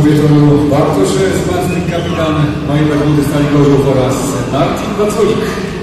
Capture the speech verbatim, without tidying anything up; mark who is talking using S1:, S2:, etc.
S1: wieczoru Bartosz Zmartnik, kapitan mojej Bermudy Stali Gorzów oraz Marcin Wacolik.